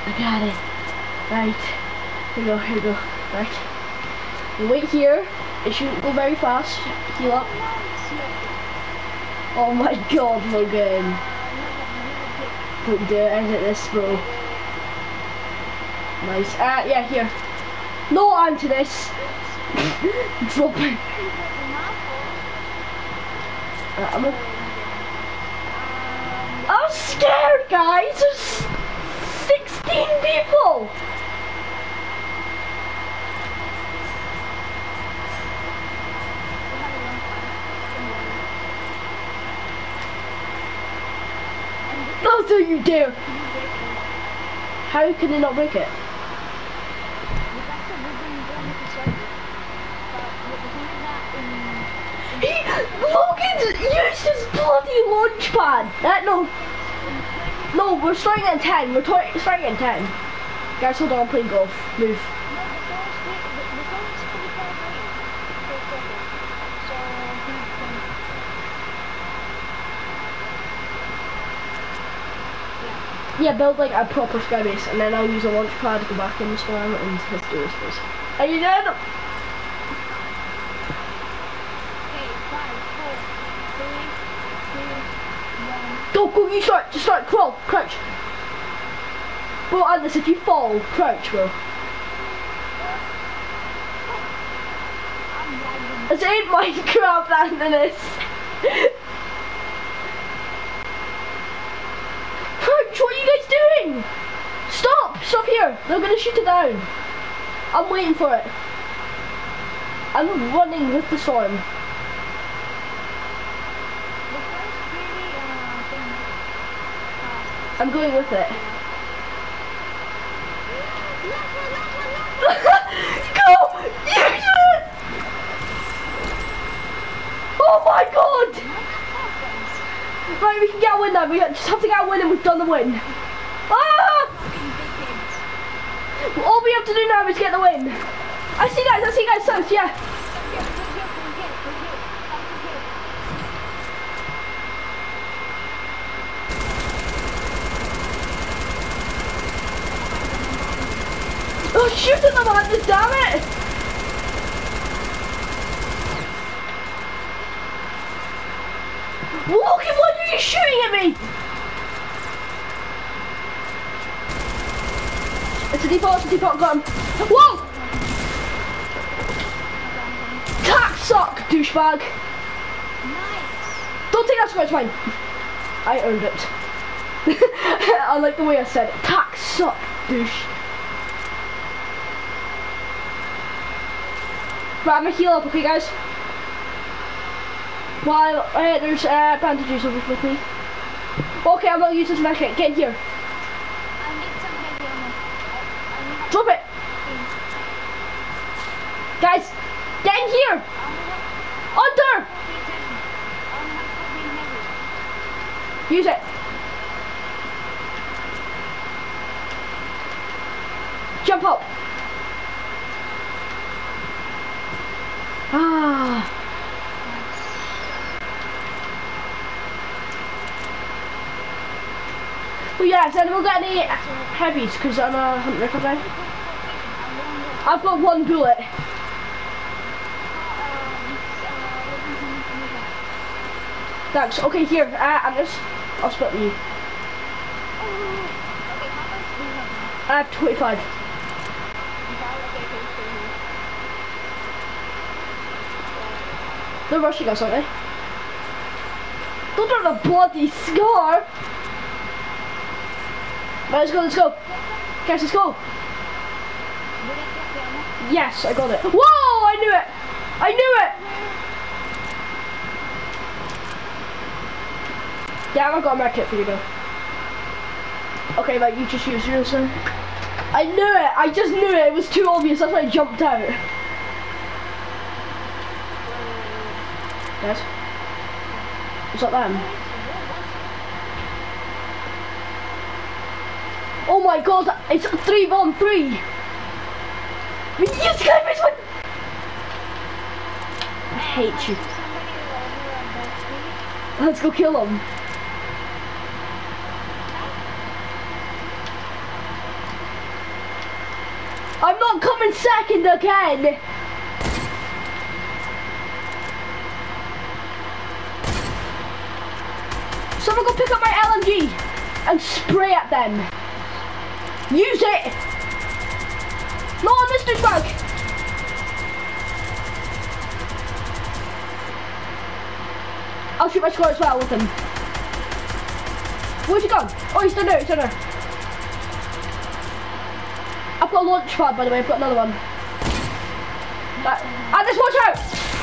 I got it. Right. Here we go, here we go. Right. You wait here. It shouldn't go very fast. Heal up. Oh my god, Logan. Don't do it, edit this, bro. Nice. Yeah, here. No onto this. Drop it. I'm scared, guys. There's 16 people. No, don't you dare. How can they not break it? Logan used his bloody launch pad. No, we're starting at 10. We're starting at 10. Guys, hold on, I'm playing golf. Move. Yeah, build like a proper sky base, and then I'll use a launch pad to go back in the storm, and let's do this, please. Are you dead? Okay, 5, 4, 3, 2, 1. Go, you start, just start, crawl, crouch. Bro, Anders, if you fall, crouch, bro. This ain't Minecraft, Anders. Crouch, what are you guys doing? Stop here. They're gonna shoot it down. I'm waiting for it. I'm running with the storm. I'm going with it. Go! Use it! Oh my god! Right, we can get a win now. We just have to get a win and we've done the win. Ah! All we have to do now is get the win. I see you guys, south, yeah. Oh, shoot at them, Anders, damn it! Logan, why are you shooting at me? It's a default gun. Whoa! Tack suck, douchebag. Nice. Don't take that square, it's mine. I earned it. I like the way I said it. Tack suck, douche. Right, I'm gonna heal up, okay guys? While there's bandages over with me. Okay, I'm gonna use this medkit. Get in here. I need some heavy ammo. Drop it! Guys, get in here! Under! Use it. Jump up. Ah. Well, yes, and we'll get any heavies because I'm a hunter rifle guy. I've got one bullet. Thanks. Okay, here. I'll split with you. I have 25. They're rushing us, aren't they? Don't have a bloody scar. Right, let's go. Guys, let's go. Yes, I got it. Whoa, I knew it. Yeah, I've got a med kit for you, though. Okay, like, you just use yours then. I knew it. I just knew it. It was too obvious. That's why I jumped out. Guys, is that them? Oh my god, it's 3-on-3. Yes, guys, one. I hate you. Let's go kill him. I'm not coming second again. Someone go pick up my LMG and spray at them. Use it. Not on this douchebag. I'll shoot my squad as well with him. Where's he gone? Oh, he's still there, he's still there. I've got a launch pad, by the way, I've got another one. And just watch out!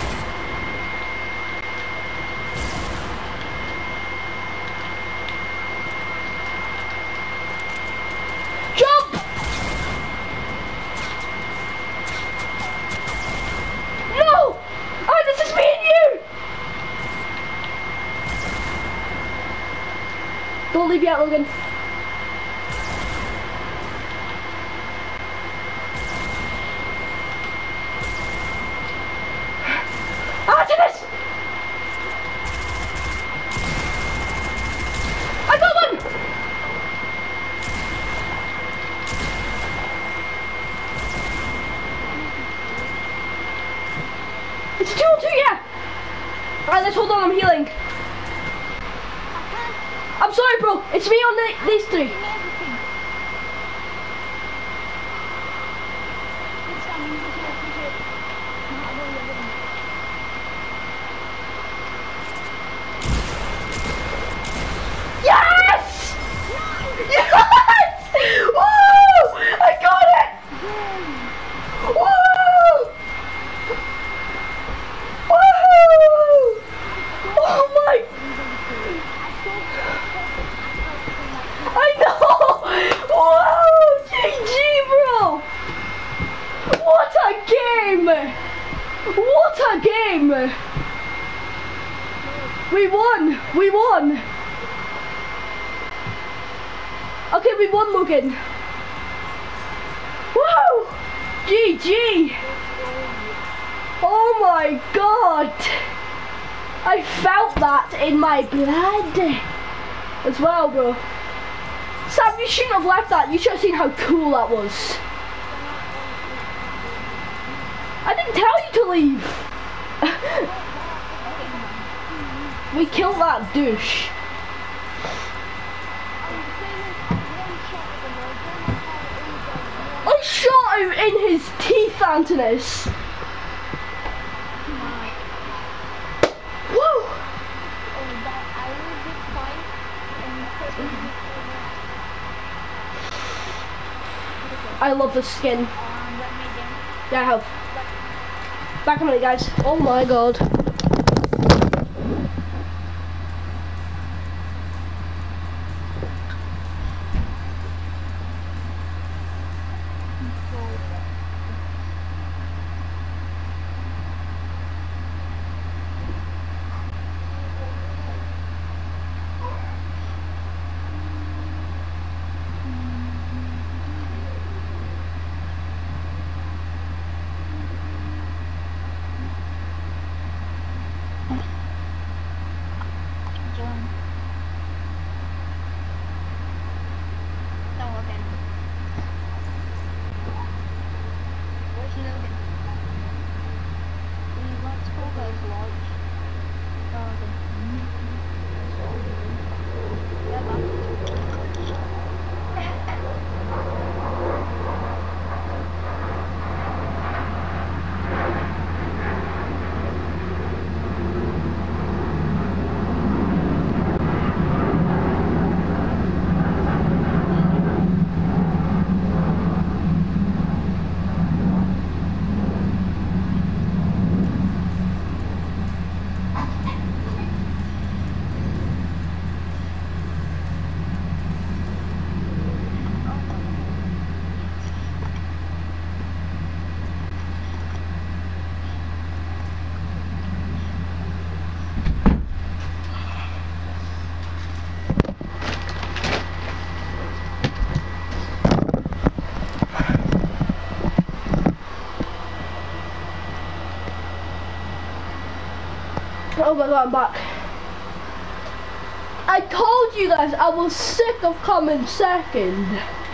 Jump! No! Oh, this is me and you! Don't leave yet, Logan. I got one! It's 2-2, yeah! Alright, let's hold on, I'm healing. I'm sorry, bro. It's me on these three. Yes! Yes! Woo! I got it! Woo! Woo! Oh my! I know! Whoa! GG, bro! What a game! What a game! We won! We won! Okay, we won, Logan. Woo! GG! Oh my god! I felt that in my blood as well, bro. Sam, you shouldn't have left that. You should have seen how cool that was. I didn't tell you to leave. We killed that douche. I shot him in his teeth, Antonis. Woo! I love the skin. Yeah, I have. Back a minute, guys. Oh my god. Oh my god, I'm back. I told you guys I was sick of coming second.